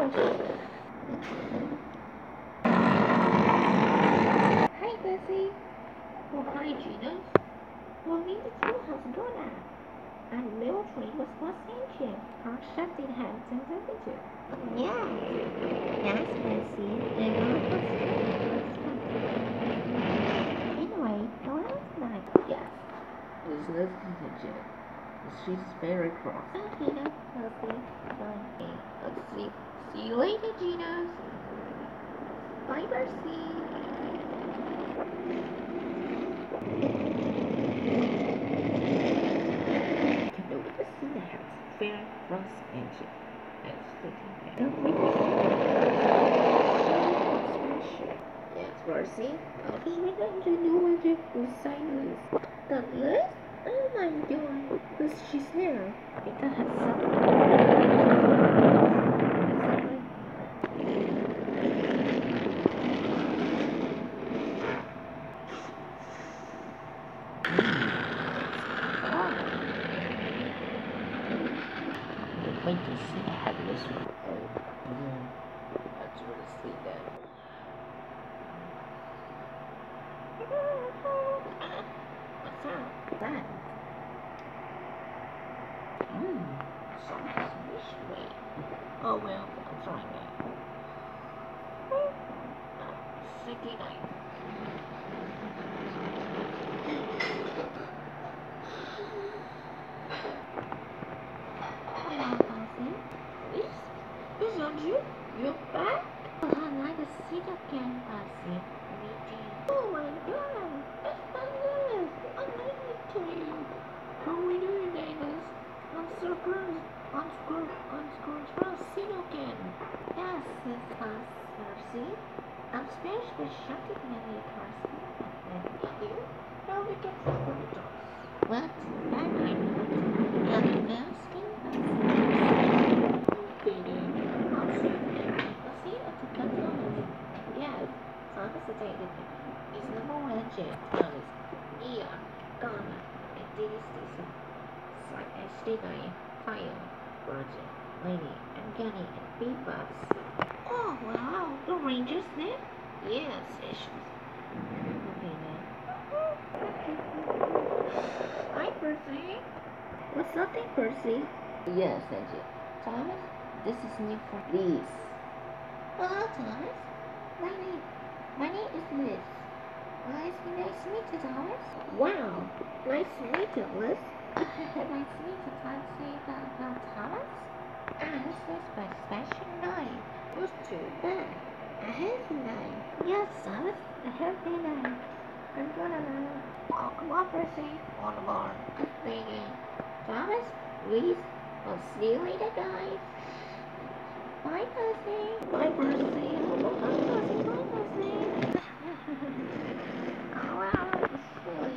Hi, Bessie. Oh, hi, Gina. Well, me too has gone out. And military was engine. Our shutting hands and temperature. Yeah. Yes, Bessie. And anyway, the last night. Yes. There's nothing to do. She's very cross. Gina, Bessie. Bye. Let's see you later, Gina. Bye, Bessie. Fair cross engine and sitting there. Yes, Mercy. I'll just read them to do what you sign list. The list? Oh my god, because she's here. It has something. Wait to see I have this one. Oh, yeah. That's where to sleep then. What's that? Something's this way. Oh well, I'm trying that. 69. Is that you? You're back? Oh, I'd like to see the canvas. Me too. Oh my god! It's fabulous! I'm leaving to you. How are we doing, Davis? I'm so close. I'm close. See you again. Yes, it's us, Mercy. I'm Spanish for shouting at you, Carson. And you? Now we get to the dogs. What? I'm asking. Yes, participated is number one jet Thomas, Eon, Ghana, and DSTC, like HD9, Fire, Roger, Lady, and Gunny, and Bebas. Oh wow, the Rangers there? Yes, issues. Okay then. Hi Percy. What's up there, Percy? Yes, Angel. Thomas, this is new for Liz. Hello, Thomas. My name is Liz. Nice to meet you, Thomas. Wow, nice to meet you, Liz. Nice to meet you, Thomas. And this is my special night. What's too bad? A healthy night. Yes, Thomas, a healthy night. I'm gonna oh, come on, Percy. On the bar. Lady. Thomas, Liz, I'll see you later, guys. Bye, Percy. Bye, Percy. Bye, Percy. Bye, Percy. Oh, wow, that was silly.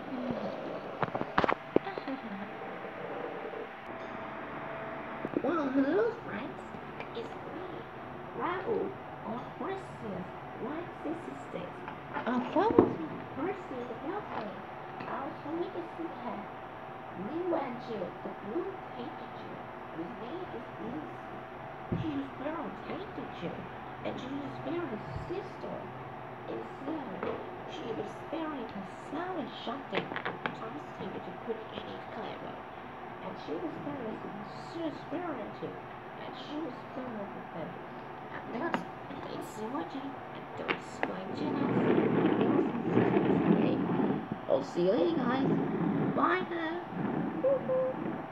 Well, hello, friends. It's me, Raul of Brazil. Like this is probably Percy the Belfry. I was hoping to see her. New Angel, the blue painted Jew. His name is Lucy. She was Pharaoh's painted Jew, and she was Pharaoh's sister. Instead, she was sparing herself and shouting. Thomas needed to put any clever. And she was Pharaoh's too. And she was Pharaoh with them. And that's it's watching and don't explain to us. I'll see you later, guys. Bye now.